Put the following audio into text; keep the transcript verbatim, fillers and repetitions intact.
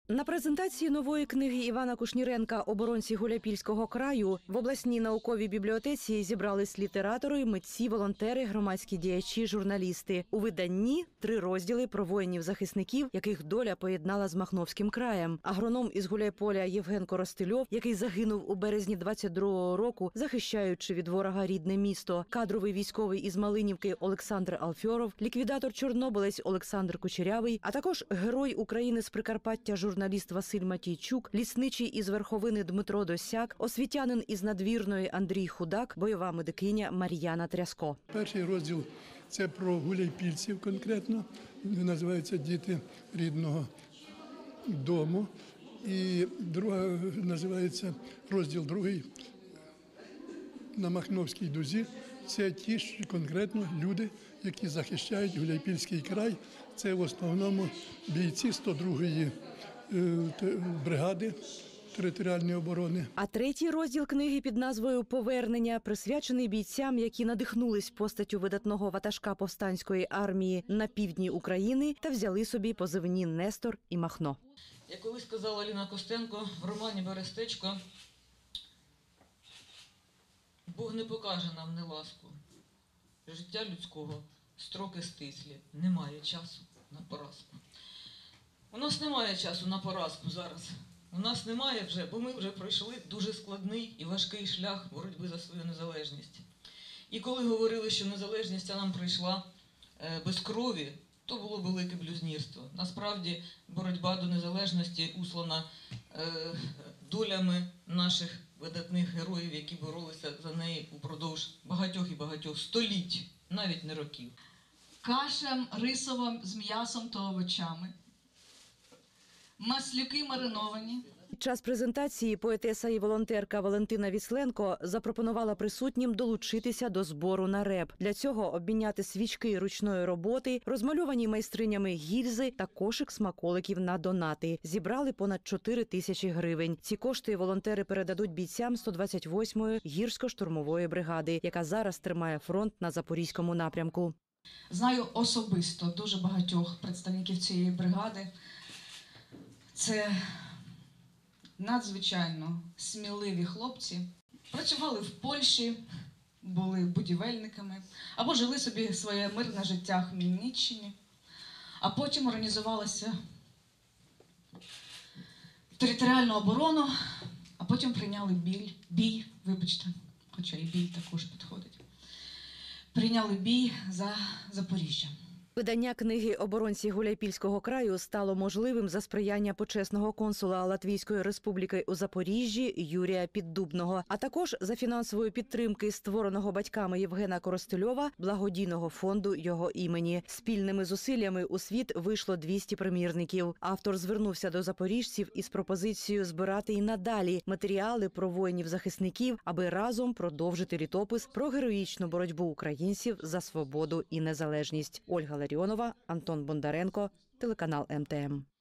На презентації нової книги Івана Кушніренка «Оборонці Гуляйпільського краю» в обласній науковій бібліотеці зібрались літератори, митці, волонтери, громадські діячі, журналісти. У виданні три розділи про воїнів-захисників, яких доля поєднала з Махновським краєм. Агроном із Гуляйполя Євген Коростельов, який загинув у березні двадцять другого року, захищаючи від ворога рідне місто. Кадровий військовий із Малинівки Олександр Алфьоров, ліквідатор-чорнобилець Олександр Кучерявий, а також герой України з Прикарпаття журналіст Василь Матійчук, лісничий із Верховини Дмитро Досяк, освітянин із Надвірної Андрій Худак, бойова медикиня Мар'яна Тряско. Перший розділ – це про гуляйпільців конкретно, називається «Діти рідного дому». І друга називається розділ другий на Махновській дузі. Це ті ж конкретно люди, які захищають Гуляйпільський край. Це в основному бійці сто другої бригади територіальної оборони. А третій розділ книги під назвою «Повернення» присвячений бійцям, які надихнулись постаттю видатного ватажка повстанської армії на півдні України та взяли собі позивні «Нестор» і «Махно». Як колись сказала Ліна Костенко в романі «Берестечко», Бог не покаже нам неласку. Життя людського строки стислі. Немає часу на поразку. У нас немає часу на поразку зараз. У нас немає вже, бо ми вже пройшли дуже складний і важкий шлях боротьби за свою незалежність. І коли говорили, що незалежність нам прийшла без крові, то було велике блюзнірство. Насправді, боротьба до незалежності услана долями наших видатних героїв, які боролися за неї упродовж багатьох і багатьох століть, навіть не років. Каша рисова з м'ясом та овочами. Маслюки мариновані. Під час презентації поетеса і волонтерка Валентина Вісленко запропонувала присутнім долучитися до збору на реп. Для цього обміняти свічки ручної роботи, розмальовані майстринями гільзи та кошик смаколиків на донати. Зібрали понад чотири тисячі гривень. Ці кошти волонтери передадуть бійцям сто двадцять восьмої гірсько-штурмової бригади, яка зараз тримає фронт на Запорізькому напрямку. Знаю особисто дуже багатьох представників цієї бригади. Це надзвичайно сміливі хлопці. Працювали в Польщі, були будівельниками, або жили собі своє мирне життя в Хмельниччині, а потім організувалися в територіальну оборону, а потім прийняли біль, бій, вибачте, хоча і бій також підходить, прийняли бій за Запоріжжя. Видання книги «Оборонці Гуляйпільського краю» стало можливим за сприяння почесного консула Латвійської республіки у Запоріжжі Юрія Піддубного, а також за фінансової підтримки створеного батьками Євгена Коростельова благодійного фонду його імені. Спільними зусиллями у світ вийшло двісті примірників. Автор звернувся до запоріжців із пропозицією збирати і надалі матеріали про воїнів-захисників, аби разом продовжити літопис про героїчну боротьбу українців за свободу і незалежність. Ольга Ларіонова, Антон Бондаренко, телеканал ем те ем.